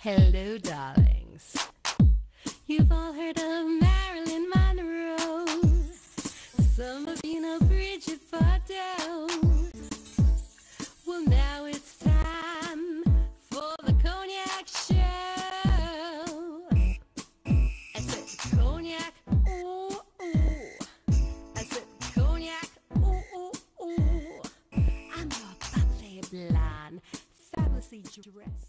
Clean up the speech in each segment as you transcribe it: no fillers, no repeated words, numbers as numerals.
Hello, darlings. You've all heard of Marilyn Monroe. Some of you know Bridget Bardot. Well, now it's time for the Cognac Show. I said cognac, ooh, ooh. I said cognac, ooh, ooh, ooh. I'm your bubbly blonde, fabulously dressed.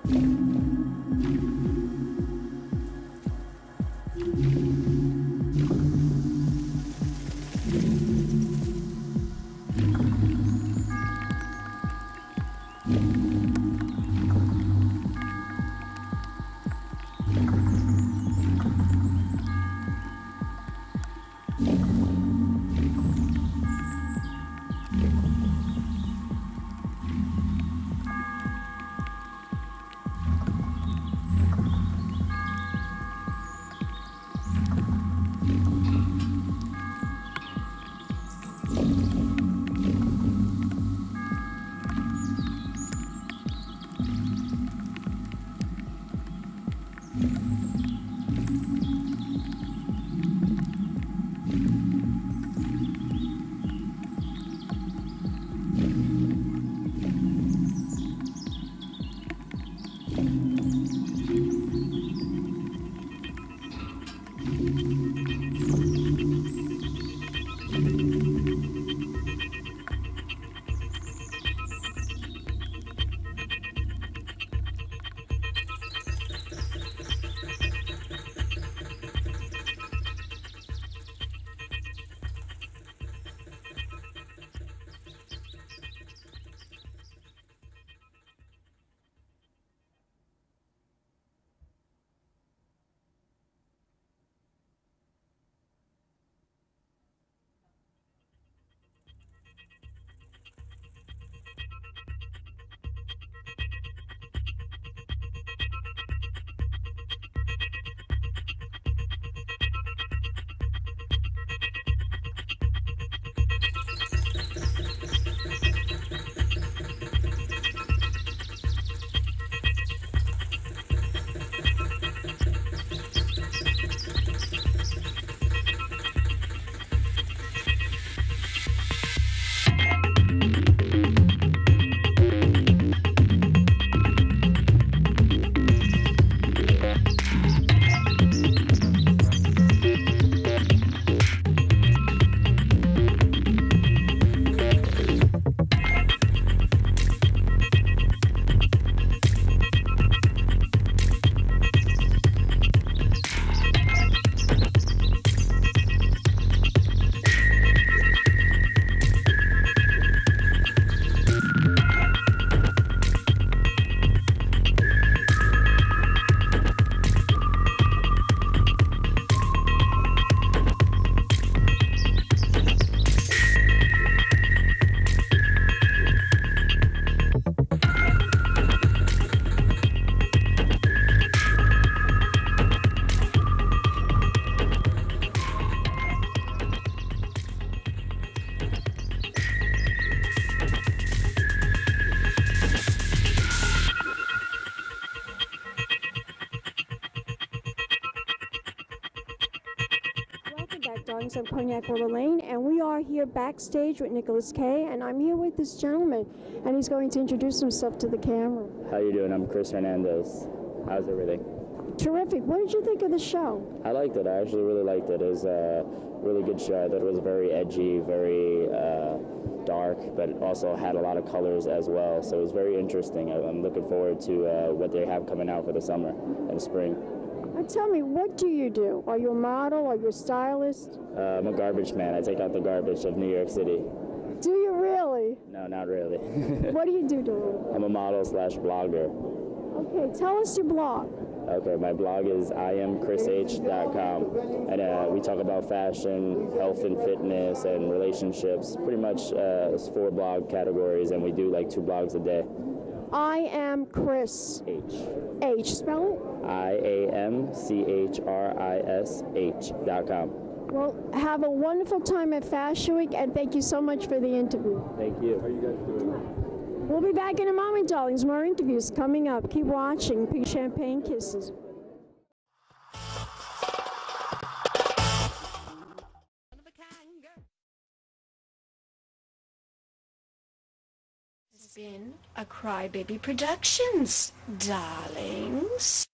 Darlings of Cognac River Lane, and we are here backstage with Nicholas Kay, and I'm here with this gentleman, and he's going to introduce himself to the camera. How you doing? I'm Chris Hernandez. How's everything? Terrific. What did you think of the show? I liked it. I actually really liked it. It was a really good show. I thought it was very edgy, very dark, but also had a lot of colors as well. So it was very interesting. I'm looking forward to what they have coming out for the summer and spring. Tell me, what do you do? Are you a model? Are you a stylist? I'm a garbage man. I take out the garbage of New York City. Do you really? No, not really. What do you do, Darlene? I'm a model / blogger. Okay, tell us your blog. Okay, my blog is iamchrish.com, and we talk about fashion, health and fitness, and relationships. Pretty much it's 4 blog categories, and we do like 2 blogs a day. I am Chris. H. Spell it? iamchrish.com. Well, have a wonderful time at Fashion Week, and thank you so much for the interview. Thank you. How are you guys doing? We'll be back in a moment, darlings. More interviews coming up. Keep watching. Pink Champagne Kisses. This has been a Crybaby Productions, darlings.